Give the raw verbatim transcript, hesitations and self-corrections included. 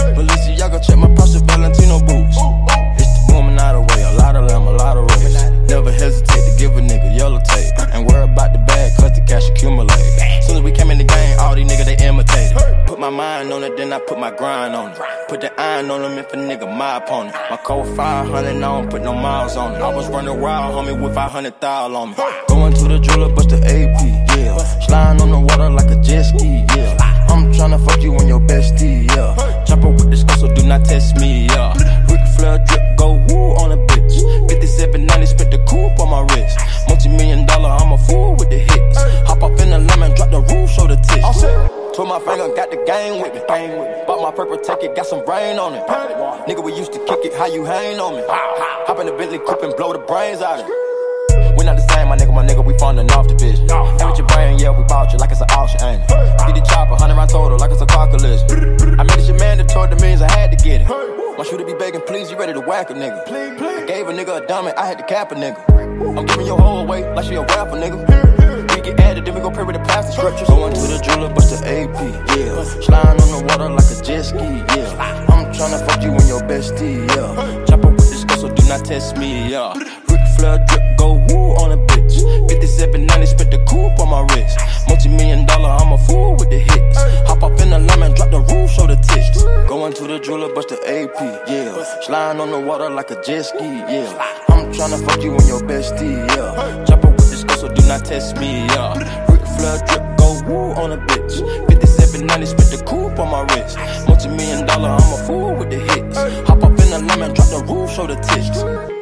Balenciaga, check my posture, Valentino boots. It's the Boomin out of way, a lot of them, a lot of race. Never hesitate to give a nigga yellow tape. Ain't worry about the bag, cause the cash accumulate. Soon as we came in the game, all these niggas, they imitated. Put my mind on it, then I put my grind on it. Put the iron on them if a nigga my opponent. My code five hundred, I don't put no miles on it. I was running wild, homie, with five hundred thousand on me. Going to the jeweler, bust the A P, yeah. Sliding on the water like a jet ski, yeah. I'm tryna fuck you and your bestie, yeah. Chopper with the skull, so do not test me, yeah. Ric Flair drip, go woo on a bitch. fifty-seven ninety, spent the coupe on my wrist. Multi-million dollar, I'm a fool with the hits. Hop up in the lemon, drop the roof, show the tits. Twirl my finger, got the game with me. Bought my purple ticket, got some brain on it. Nigga, we used to kick it, how you hang on me? Hop in the Bentley coupe and blow the brains out of it. We not the same, my nigga, my nigga, we funding off the vision. And with your brain, yeah, we bought you like it's an auction, ain't it? Get the chopper, hundred round total, like it's a car collision. I made this shit mandatory, the means I had to get it. My shooter be begging, please, you ready to whack a nigga? I gave a nigga a diamond, I had to cap a nigga. I'm giving your whole away like she a rapper, nigga. We get added, then we go pray with the pastor scriptures. Going to the jeweler, bust the A P, yeah. Sliding on the water like a jet ski, yeah. I'm tryna fuck you and your bestie, yeah. Chopper with this skull, so do not test me, yeah. Ric Flair drip, go woo on a bitch. fifty-seven ninety, spent the coupe on my wrist. Multi-million dollar, I'm a fool with the hits. Hop up in the lemon, drop the roof, show the tits. Going to the jeweler, bust the A P, yeah. Sliding on the water like a jet ski, yeah. I'm tryna fuck you and your bestie, yeah. Chopper with this skull, so do not test me, yeah. Ric Flair drip, go woo on a bitch. fifty-seven ninety, spent the coupe on my wrist. Multi-million dollar, I'm a fool with the hits. Hop up in the lemon, drop the roof, show the tits.